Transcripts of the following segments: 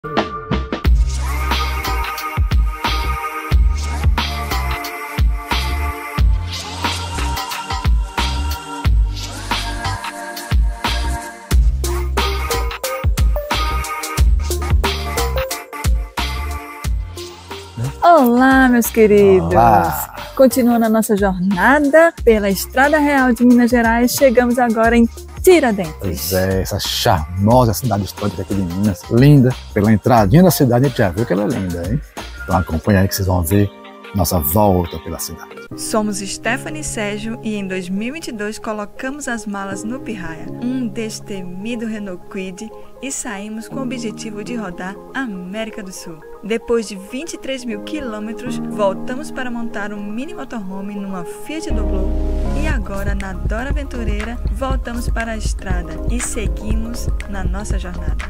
Olá, meus queridos! Olá. Continuando a nossa jornada pela Estrada Real de Minas Gerais, chegamos agora em Tiradentes. Pois é, essa charmosa cidade histórica aqui de Minas, linda. Pela entradinha da cidade a gente já viu que ela é linda, hein? Então acompanha aí que vocês vão ver nossa volta pela cidade. Somos Stephanie e Sérgio e em 2022 colocamos as malas no Pirraia, um destemido Renault Kwid, e saímos com o objetivo de rodar a América do Sul. Depois de 23 mil quilômetros, voltamos para montar um mini motorhome numa Fiat Doblô e agora na Dora Aventureira voltamos para a estrada e seguimos na nossa jornada.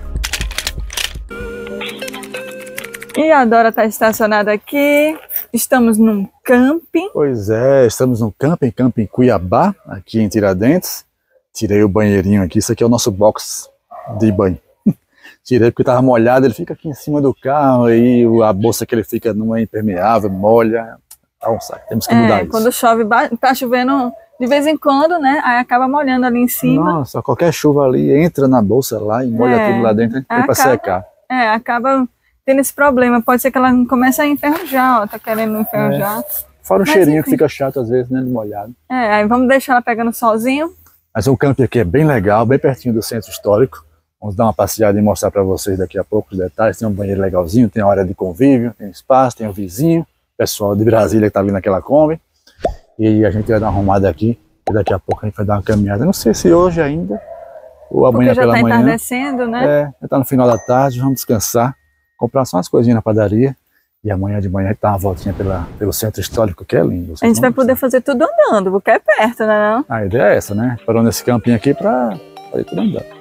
E a Dora está estacionada aqui, estamos num camping. Pois é, estamos no camping Cuiabá, aqui em Tiradentes. Tirei o banheirinho aqui, isso aqui é o nosso box de banho. Tirei porque estava molhado, ele fica aqui em cima do carro, aí a bolsa que ele fica não é impermeável, molha. Tá um saco, temos que mudar isso. Quando chove, tá chovendo de vez em quando, né? Aí acaba molhando ali em cima. Nossa, qualquer chuva ali entra na bolsa lá e molha tudo lá dentro, tem para secar. Acaba tendo esse problema, pode ser que ela comece a enferrujar, ó, tá querendo enferrujar. Fora o cheirinho que fica chato às vezes, né, de molhado. Aí vamos deixar ela pegando solzinho. Mas o camping aqui é bem legal, bem pertinho do centro histórico. Vamos dar uma passeada e mostrar para vocês daqui a pouco os detalhes. Tem um banheiro legalzinho, tem a área de convívio, tem espaço, tem o vizinho, pessoal de Brasília que tá vindo naquela Kombi. E a gente vai dar uma arrumada aqui, e daqui a pouco a gente vai dar uma caminhada. Não sei se hoje ainda, ou amanhã pela manhã. Porque já tá entardecendo, né? Já tá no final da tarde, vamos descansar, comprar só umas coisinhas na padaria. E amanhã de manhã a gente dá uma voltinha pelo centro histórico, que é lindo. A gente vai poder fazer tudo andando, porque é perto, né? Não? A ideia é essa, né? Parou nesse campinho aqui para fazer tudo andando.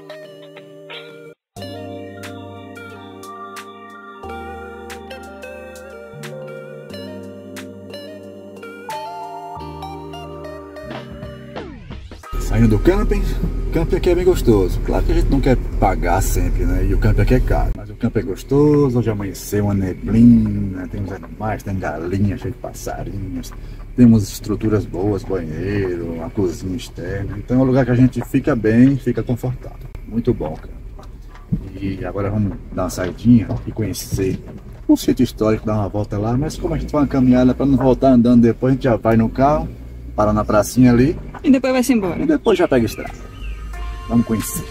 Saindo do camping, o camping aqui é bem gostoso. Claro que a gente não quer pagar sempre, né? E o camping aqui é caro. Mas o camping é gostoso, hoje amanheceu uma neblina, tem uns animais, tem galinha cheia de passarinhos, temos estruturas boas, banheiro, uma cozinha externa. Então é um lugar que a gente fica bem, fica confortável. Muito bom, cara. E agora vamos dar uma saidinha e conhecer o sítio histórico, dar uma volta lá. Mas como a gente vai uma caminhada para não voltar andando depois, a gente já vai no carro, para na pracinha ali. E depois vai-se embora. E depois já pega a estrada. Vamos conhecer.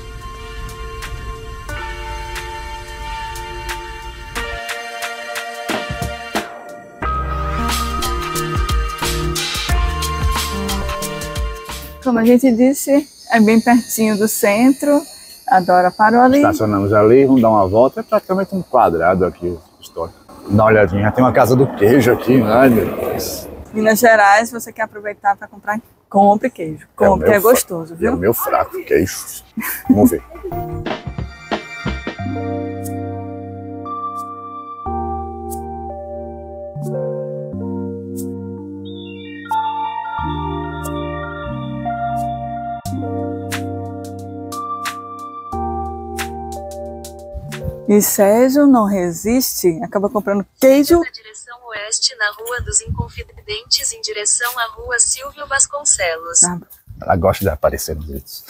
Como a gente disse, é bem pertinho do centro. A Dora parou ali. Estacionamos ali, vamos dar uma volta. É praticamente um quadrado aqui o histórico. Dá uma olhadinha, tem uma casa do queijo aqui, ai meu Deus. Minas Gerais, se você quer aproveitar para comprar, compre queijo. Compre, é gostoso, viu? É o meu fraco, queijo. Vamos ver. E Sérgio não resiste, acaba comprando queijo. Na direção oeste, na Rua dos Inconfidentes, em direção à Rua Silvio Vasconcelos. Ela gosta de aparecer nos vídeos.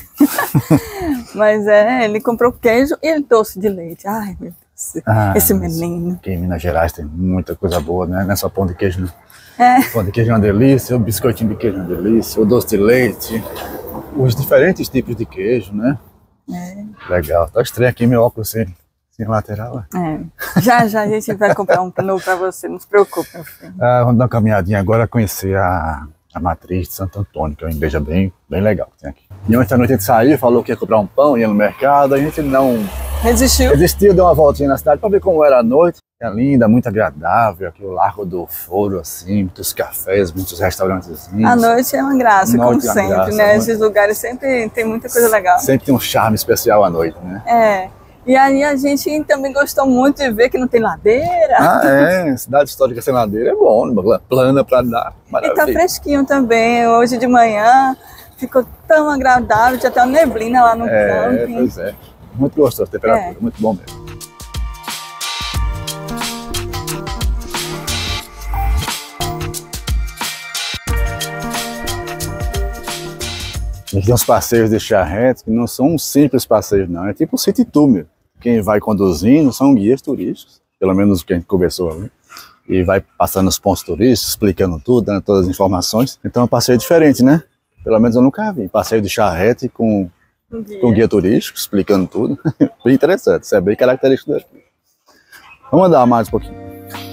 Mas ele comprou queijo e doce de leite. Ai, meu Deus, esse menino. Aqui em Minas Gerais tem muita coisa boa, né? Não é só pão de queijo, não. Pão de queijo é uma delícia, o biscoitinho de queijo é uma delícia, o doce de leite, os diferentes tipos de queijo, né? Legal. Tá estranho aqui meu óculos sem lateral. Já a gente vai comprar um novo para você, não se preocupe, meu filho. Vamos dar uma caminhadinha agora, conhecer a matriz de Santo Antônio, que é uma igreja bem legal que tem aqui. E ontem à noite a gente saiu, falou que ia comprar um pão, ia no mercado, a gente não resistiu, deu uma voltinha na cidade para ver como era a noite. É linda, muito agradável, aqui o Largo do Foro, assim, muitos cafés, muitos restaurantezinhos. A noite é uma graça, como sempre, né? Esses lugares sempre tem muita coisa legal. Sempre tem um charme especial à noite, né? E aí a gente também gostou muito de ver que não tem ladeira. Cidade histórica sem ladeira é bom, plana para dar, maravilha. E tá fresquinho também, hoje de manhã ficou tão agradável, tinha até uma neblina lá no camping. Pois é, muito gostoso a temperatura, muito bom mesmo. Aqui tem uns passeios de charrete que não são um simples passeio, não. É tipo um city tour mesmo. Quem vai conduzindo são guias turísticos, pelo menos quem conversou ali. E vai passando os pontos turísticos, explicando tudo, dando todas as informações. Então é um passeio diferente, né? Pelo menos eu nunca vi. Passeio de charrete com guia turístico, explicando tudo. Bem interessante, isso é bem característico daqui. Vamos andar mais um pouquinho.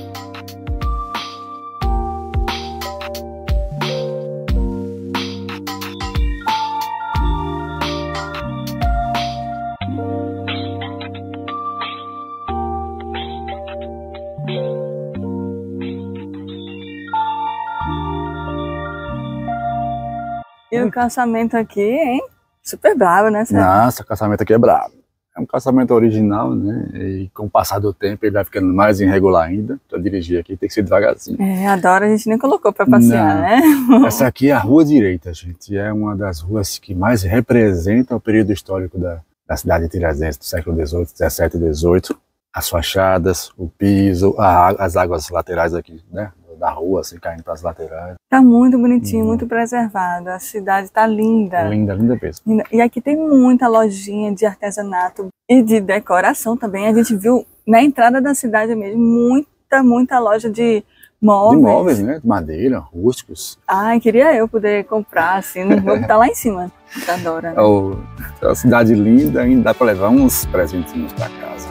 E o calçamento aqui, hein? Super bravo, né, Sérgio? Nossa, o calçamento aqui é bravo. É um calçamento original, né? E com o passar do tempo ele vai ficando mais irregular ainda. Para dirigir aqui tem que ser devagarzinho. Adoro, a gente nem colocou para passear, né? Essa aqui é a Rua Direita, gente. É uma das ruas que mais representam o período histórico da cidade de Tiradentes, do século XVIII, XVII e XVIII. As fachadas, o piso, as águas laterais aqui, né? Da rua, assim, caindo para as laterais. Tá muito bonitinho, muito preservado. A cidade tá linda. Linda, linda mesmo. E aqui tem muita lojinha de artesanato e de decoração também. A gente viu na entrada da cidade mesmo muita loja de móveis. De móveis, né? De madeira, rústicos. Ai, queria eu poder comprar, assim. Vou botar lá em cima da Dora. Né? É uma cidade linda, ainda dá para levar uns presentinhos para casa.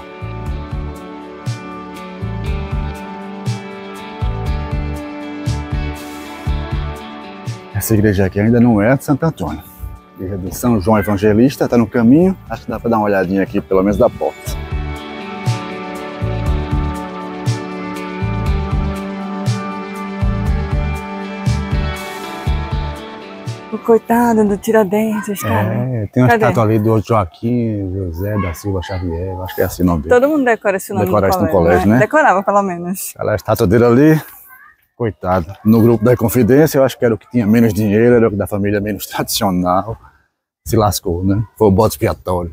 Essa igreja aqui ainda não é de Santo Antônio. A igreja de São João Evangelista está no caminho. Acho que dá para dar uma olhadinha aqui, pelo menos da porta. O coitado do Tiradentes, cara. Tem uma estátua ali do Joaquim José da Silva Xavier. Acho que é assim o nome dele. Todo mundo decora esse nome. Decora isso no colégio, né? Decorava, pelo menos. Olha a estátua dele ali. Coitado. No grupo da Inconfidência, eu acho que era o que tinha menos dinheiro, era o da família menos tradicional. Se lascou, né? Foi o bode expiatório.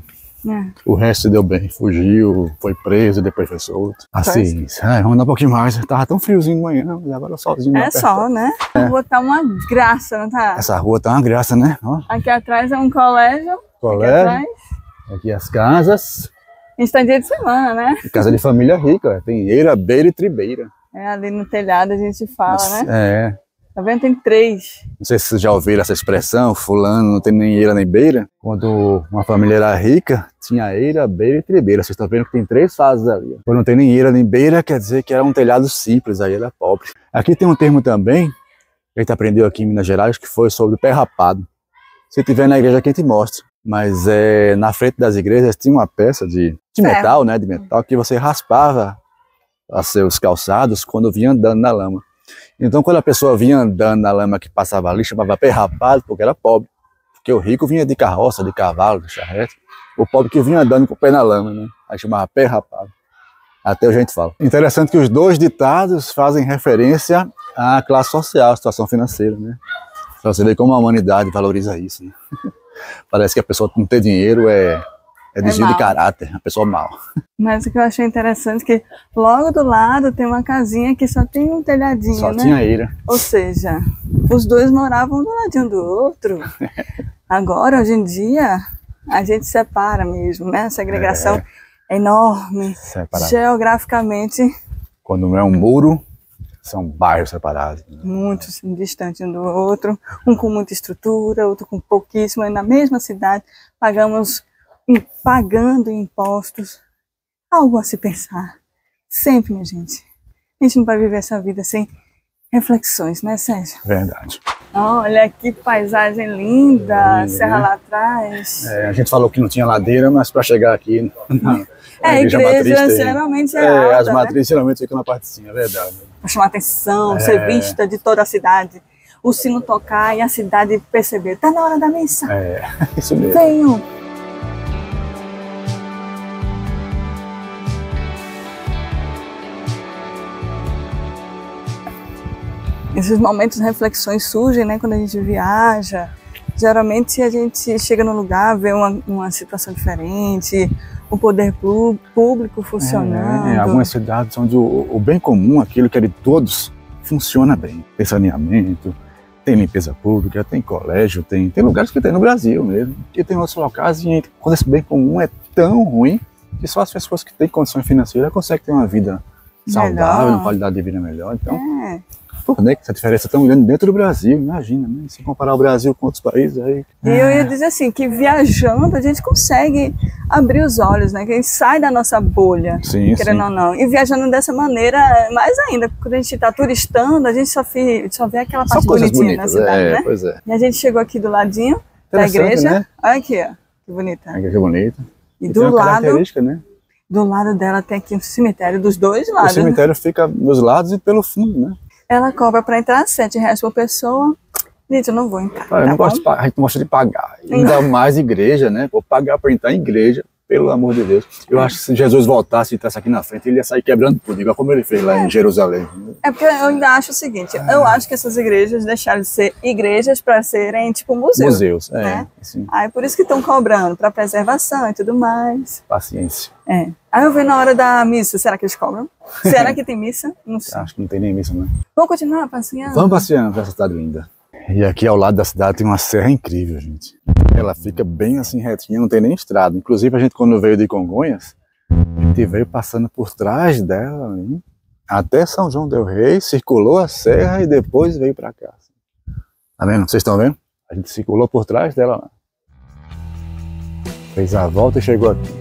O resto se deu bem. Fugiu, foi preso, depois foi solto. Assim, vamos andar um pouquinho mais. Tava tão friozinho de manhã, e agora sozinho. É sol, né? A rua tá uma graça, não tá? Essa rua tá uma graça, né? Ó. Aqui atrás é um colégio. Colégio. Aqui as casas. A gente tá dia de semana, né? Casa de família rica, tem eira, beira e tribeira. Ali no telhado a gente fala, né? Tá vendo? Tem 3. Não sei se vocês já ouviram essa expressão, fulano não tem nem eira nem beira. Quando uma família era rica, tinha eira, beira e tribeira. Vocês estão vendo que tem 3 fases ali. Quando não tem nem eira nem beira, quer dizer que era um telhado simples, aí era pobre. Aqui tem um termo também, que a gente aprendeu aqui em Minas Gerais, que foi sobre pé rapado. Se tiver na igreja aqui, a gente mostra. Mas na frente das igrejas tinha uma peça de metal, né? De metal, que você raspava os seus calçados quando vinha andando na lama. Então quando a pessoa vinha andando na lama que passava ali, chamava pé rapado, porque era pobre. Porque o rico vinha de carroça, de cavalo, de charrete. O pobre que vinha andando com o pé na lama, né? Aí chamava pé rapado. Até hoje a gente fala. Interessante que os 2 ditados fazem referência à classe social, à situação financeira, né? Pra você ver como a humanidade valoriza isso, né? Parece que a pessoa que não tem dinheiro é desvio de caráter, a pessoa mal. Mas o que eu achei interessante é que logo do lado tem uma casinha que só tem um telhadinho, só né? Tinha eira. Ou seja, os 2 moravam do ladinho do outro. Agora, hoje em dia, a gente separa mesmo, né? A segregação é enorme. Separado. Geograficamente. Quando não é um muro, são bairros separados. Né? Muito distantes um do outro. Um com muita estrutura, outro com pouquíssimo. E na mesma cidade, pagando impostos. Algo a se pensar. Sempre, minha gente. A gente não vai viver essa vida sem reflexões, né, Sérgio? Verdade. Olha que paisagem linda, serra lá atrás. A gente falou que não tinha ladeira, mas para chegar aqui a igreja matriz geralmente é alta, as matrizes geralmente ficam na parte de cima, é verdade. Para chamar atenção, ser vista de toda a cidade. O sino tocar e a cidade perceber. Tá na hora da missa. Isso mesmo. Venham. Esses momentos de reflexões surgem, né, quando a gente viaja. Geralmente a gente chega num lugar, vê uma situação diferente, o poder público funcionando. Em algumas cidades onde o bem comum, aquilo que é de todos, funciona bem. Tem saneamento, tem limpeza pública, tem colégio, tem lugares que tem no Brasil mesmo, e tem outros locais e quando esse bem comum é tão ruim que só as pessoas que têm condições financeiras conseguem ter uma vida saudável, uma qualidade de vida melhor. Então, por que essa diferença é tão grande dentro do Brasil, imagina, né? Se comparar o Brasil com outros países aí... E eu ia dizer assim, que viajando a gente consegue abrir os olhos, né? Que a gente sai da nossa bolha, querendo ou não. E viajando dessa maneira, mais ainda, quando a gente está turistando, a gente só vê aquela parte bonitinha da cidade, né? Pois é. E a gente chegou aqui do ladinho da igreja. Né? Olha aqui, ó, que bonita. A igreja bonita. E do lado, característica, né? Do lado dela tem aqui um cemitério dos dois lados. O cemitério fica dos lados e pelo fundo, né? Ela cobra para entrar R$7 por pessoa. Gente, eu não vou entrar. A gente não gosta de pagar. Ainda mais igreja, né? Vou pagar para entrar em igreja, pelo amor de Deus. Eu acho que se Jesus voltasse e estivesse aqui na frente, ele ia sair quebrando tudo, igual como ele fez lá em Jerusalém. É porque eu ainda acho o seguinte, eu acho que essas igrejas deixaram de ser igrejas para serem tipo museus. Museus, né? Sim. Aí por isso que estão cobrando, para preservação e tudo mais. Paciência. Aí eu vi na hora da missa, será que eles cobram? Será que tem missa? Não sei. Acho que não tem nem missa, né? Vamos continuar passeando? Vamos passeando para essa cidade linda. E aqui ao lado da cidade tem uma serra incrível, gente. Ela fica bem assim retinha, não tem nem estrada. Inclusive a gente quando veio de Congonhas, a gente veio passando por trás dela ali, até São João del Rei, circulou a serra e depois veio para cá. Tá vendo? Vocês estão vendo? A gente circulou por trás dela lá. Fez a volta e chegou aqui.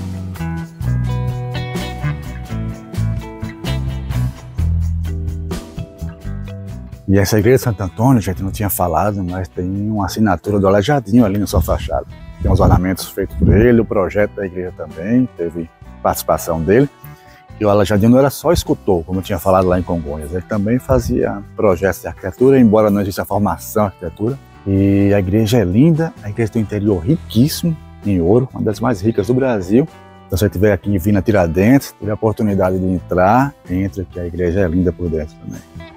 E essa igreja de Santo Antônio, a gente não tinha falado, mas tem uma assinatura do Aleijadinho ali na sua fachada. Tem uns ornamentos feitos por ele, o projeto da igreja também, teve participação dele. E o Aleijadinho não era só escultor, como eu tinha falado lá em Congonhas, ele também fazia projetos de arquitetura, embora não exista formação em arquitetura. E a igreja é linda, a igreja tem um interior riquíssimo em ouro, uma das mais ricas do Brasil. Então, se você estiver aqui vindo a Tiradentes, tiver a oportunidade de entrar, entra, que a igreja é linda por dentro também.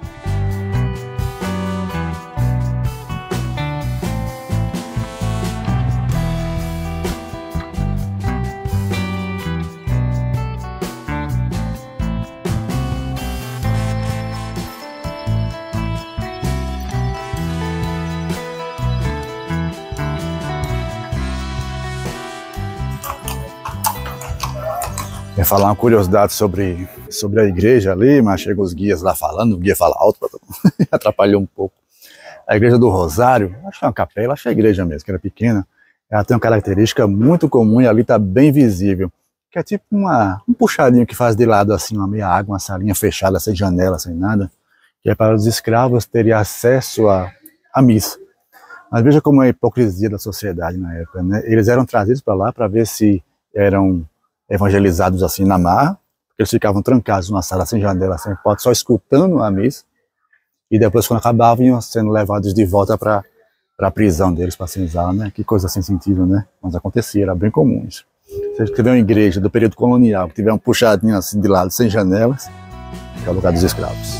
Ia falar uma curiosidade sobre a igreja ali, mas chegam os guias lá falando, o guia fala alto, atrapalhou um pouco. A igreja do Rosário, acho que é uma capela, acho que é a igreja mesmo, que era pequena, ela tem uma característica muito comum e ali está bem visível, que é tipo um puxadinho que faz de lado assim, uma meia água, uma salinha fechada, sem janela, sem nada, que é para os escravos terem acesso à missa. Mas veja como é a hipocrisia da sociedade na época, né? Eles eram trazidos para lá para ver se eram evangelizados assim na marra, porque eles ficavam trancados numa sala sem janela, sem porta, só escutando a missa, e depois quando acabavam iam sendo levados de volta para a prisão deles, para senzala, né? Que coisa sem sentido, né? Mas acontecia, era bem comum isso. Se tiver uma igreja do período colonial, que tiver um puxadinho assim de lado, sem janelas, é o lugar dos escravos.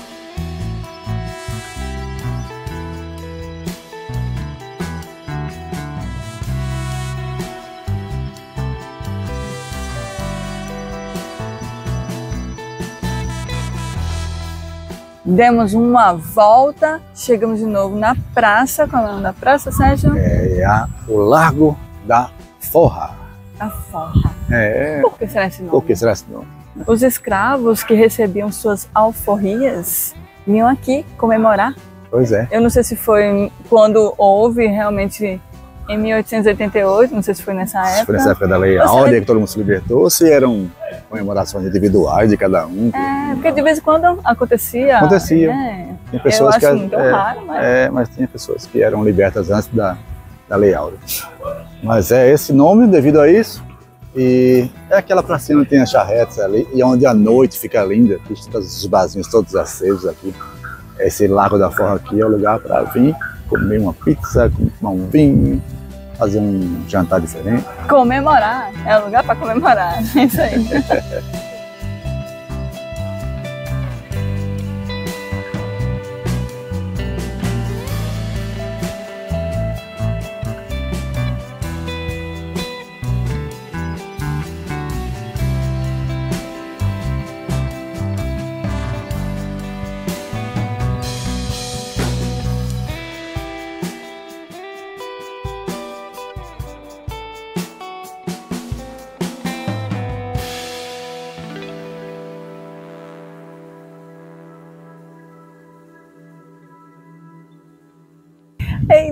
Demos uma volta, chegamos de novo na praça. Qual é o nome da praça, Sérgio? O Largo da Forra. A Forra. Por que será esse nome? Por que será esse nome? Os escravos que recebiam suas alforrias vinham aqui comemorar. Pois é. Eu não sei se foi quando houve realmente em 1888, não sei se foi nessa época. Se foi nessa época da Lei Áurea, que todo mundo se libertou, ou se eram comemorações individuais de cada um. Porque de vez em quando acontecia. Acontecia. Né? Tinha pessoas eu acho muito raro, mas... mas tinha pessoas que eram libertas antes da Lei Áurea. Mas é esse nome devido a isso. E é aquela pracinha onde tem as charretes ali, e onde a noite fica linda, os barzinhos todos acesos aqui. Esse Lago da Forra aqui é o lugar para vir comer uma pizza, tomar um vinho, fazer um jantar diferente. Comemorar, é o lugar para comemorar, é isso aí.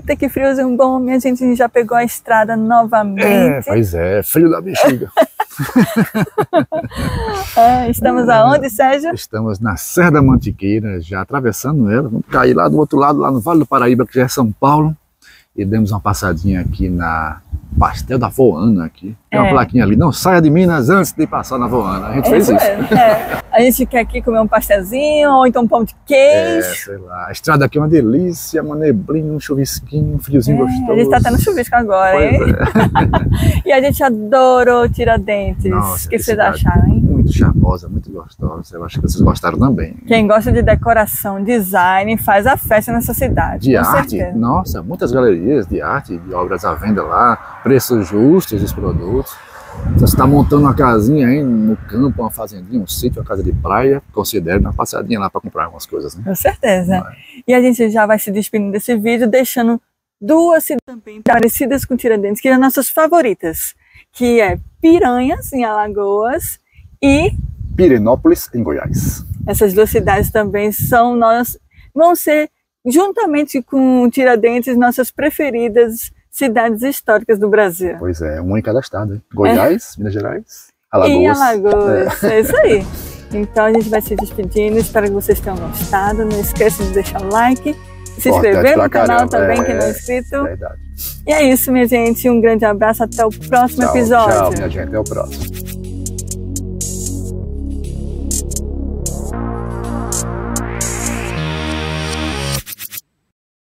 Eita, que friozinho bom, minha gente, a gente já pegou a estrada novamente. Pois é, frio da bexiga. Estamos aonde, Sérgio? Estamos na Serra da Mantiqueira, já atravessando ela. Vamos cair lá do outro lado, lá no Vale do Paraíba, que já é São Paulo. E demos uma passadinha aqui na Pastel da Voana aqui. Tem uma plaquinha ali, não saia de Minas antes de passar na Voana. A gente fez isso. A gente quer aqui comer um pastelzinho, ou então um pão de queijo. Sei lá. A estrada aqui é uma delícia, uma neblinha, um chuvisquinho, um friozinho gostoso. A gente tá até no chuvisco agora, hein? E a gente adorou Tiradentes. Nossa, o que vocês acharam, hein? Muito charmosa, muito gostosa. Eu acho que vocês gostaram também. Quem gosta de decoração, design, faz a festa nessa cidade. De com arte, certeza. nossa, muitas galerias de arte, de obras à venda lá, preços justos dos produtos. Se você está montando uma casinha aí no campo, uma fazendinha, um sítio, uma casa de praia, considere uma passadinha lá para comprar algumas coisas, né? Com certeza. E a gente já vai se despedindo desse vídeo, deixando duas cidades também parecidas com Tiradentes, que são nossas favoritas, que é Piranhas, em Alagoas, e Pirenópolis, em Goiás. Essas duas cidades também vão ser, juntamente com Tiradentes, nossas preferidas cidades históricas do Brasil. Pois é, uma em cada estado, hein? Goiás, Minas Gerais, Alagoas. E Alagoas, é isso aí. Então a gente vai se despedindo, espero que vocês tenham gostado. Não esqueça de deixar o like, se inscrever no canal também, quem não é inscrito. Verdade. E é isso, minha gente. Um grande abraço, até o próximo episódio. Tchau, minha gente, até o próximo.